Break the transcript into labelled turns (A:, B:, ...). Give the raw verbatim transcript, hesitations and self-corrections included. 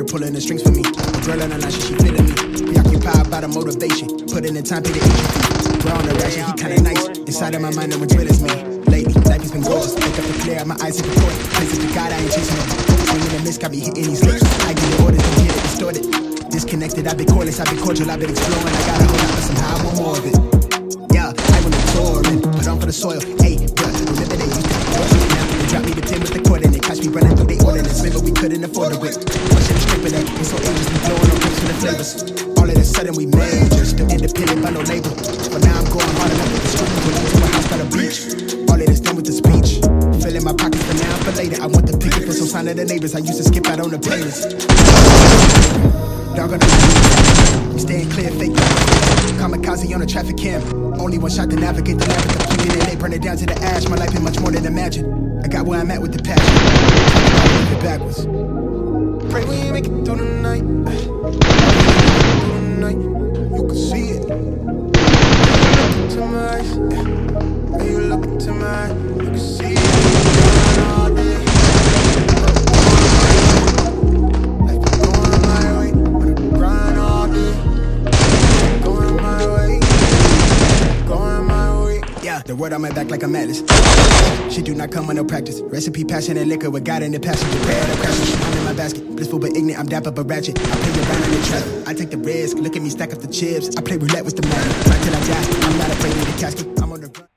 A: pulling the strings for me. A girl on the line, she, she feeling me. Preoccupied by the motivation, putting in time, pay the agent fee. We're on the ratchet, he kinda nice. Inside of my mind, no one's real as me. Lately, life has been gorgeous. Wake up to clear, my eyes hit the court. Places to God, I ain't chasing them. Swinging the mist, got me hitting these lips. I give the orders, don't get it distorted. Disconnected, I've been cordless, I've been cordial, I've been exploring. I got a whole lot, but somehow I want more of it. Yeah, I went to touring, put on for the soil. Hey, bruh, remember they used to now they drop me the tin with the cord and they catch me running through the ordinance. Remember we couldn't afford the whip. One shit stripping that, it's so ages, we blowing on pips for the flavors. All of a sudden we major, still independent by no label. But now I'm going hard enough with the street, pulling to a house by the beach. All of this done with the speech. Filling my pockets for now, for later. I want the picket for some sign of the neighbors. I used to skip out on the playlist. Dog on the street, we staying clear, fake. Kamikaze on a traffic cam. Only one shot to navigate the labyrinth. Completed it, they burn it down to the ash. My life is much more than imagine. I got where I'm at with the passion. I it backwards. Pray we make it through the night. Through the night, you can see it. To my eyes, when you look into my eyes, you can see it. All day. Life been going my way, on the grind all day. Going my way, going my way. Yeah, the word on my back like I'm Atlas. She do not come with no practice. Recipe, passion, and liquor with God in the passion. Prepare the crashes, I'm in my basket. Blissful but ignorant, I'm dapper but ratchet. I play around in the trap, I take the risk. Look at me stack up the chips. I play roulette with the money. Right till I die, I'm not afraid of the casket. I'm on the